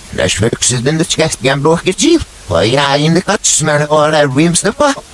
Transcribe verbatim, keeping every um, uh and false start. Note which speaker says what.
Speaker 1: Lasciare che si dende c'è stiamo che ci. Poi hai in the cuts, ma ora rims the fuck.